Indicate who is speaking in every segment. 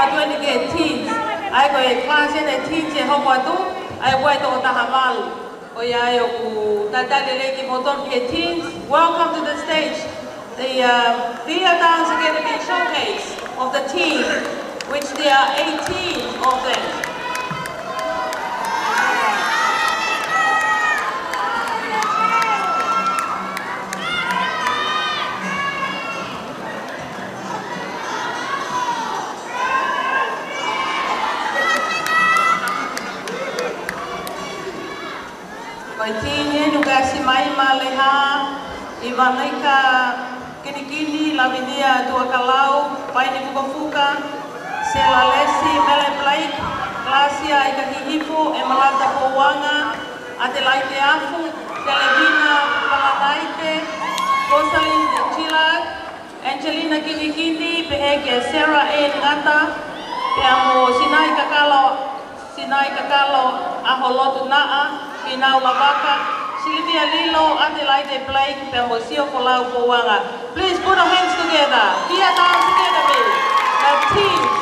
Speaker 1: 20 teens. Ai ko e class e teens e hoko atu, ai wai to tahamalu. O ia e o ku tatale leki motor ki teens. Welcome to the stage. The Dia Dance Academy showcase of the teens, which there are 18 of them. Tini juga si mai maleha iwanaika kini lavinia tua kalau pai ni fuka sela lesi mele plaik klasia ika hihipo e malata powanga ate laite afu televina palataite Rosalyn Chila Angelina kini behege Sarah A ngata pe amo sinai kakalo aholotu naa Inau Lavaka, Sylvia Lilo, Adelaide Blake, Pemosio Colau Powanga. Please put our hands together. Dia Dance Academy, the teams.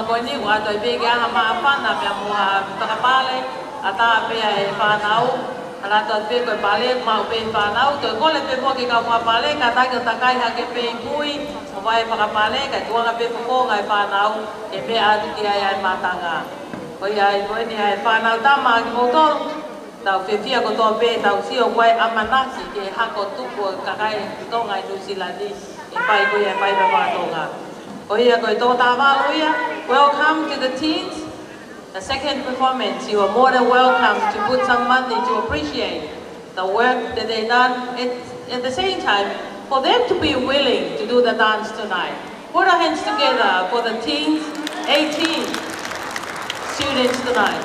Speaker 1: koe ni wa to be ga ha ma pa na me mo ta pale ata pe e pa nau ala to be ko pale ma pe pa nau to ko le pe mo ki ka pa pale ka ta ka kai ha ke pe pui mo vai pa pale ka tu ga pe ko ga pa nau e pe a ki ai ma tanga ko ai ko ni ai pa nau ta ma ki mo to tau fefia ko to pe tau si o kwai amanasi ke ha ko tu ko ka kai to ngai New Zealand e pai ko ia pai ba to nga o ia ko to ta va lo ia welcome to the teens. The second performance, you are more than welcome to put some money to appreciate the work that they done. At the same time, for them to be willing to do the dance tonight. Put our hands together for the teens, 18 students tonight.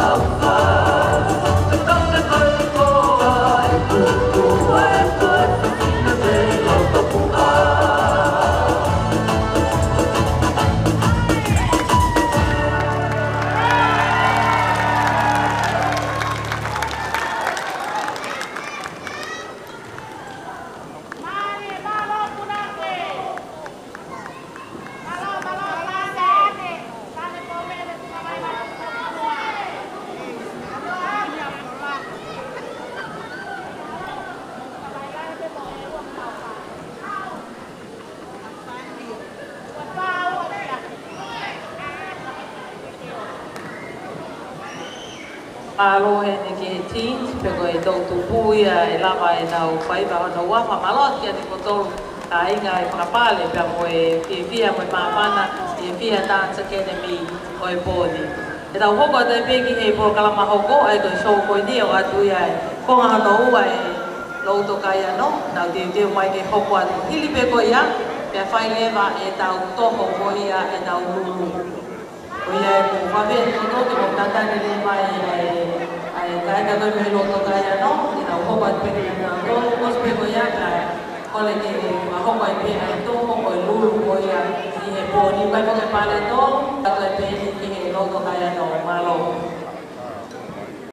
Speaker 1: Alo he ne ke teens pe ko e tau tu puia e lava e nau whai pa hono wama maloti ane ko tolu a inga e whakapale pe mo e fia mo e maamana e fia Dance Academy o e pōni. E tau hoko a tai peki hei po kalama hoko e toi show koi ni o atu ia e konga hano ua e louto kai ano nau te mai ke hoko atu hili pe ko ia pe a whai lewa e tau toho ko ia e tau lulu. Ko ia e ko whawe e koto ke mo tatani le mai ai kai ka toi me louto kai ano e tau hoko atu peki ana tolu kos pe ko ia kai kole ke ma hoko e pe ai toho ko e lulu ko ia i he pōni kai po ke pale tolu ka toi pe ki he louto kai ano malo.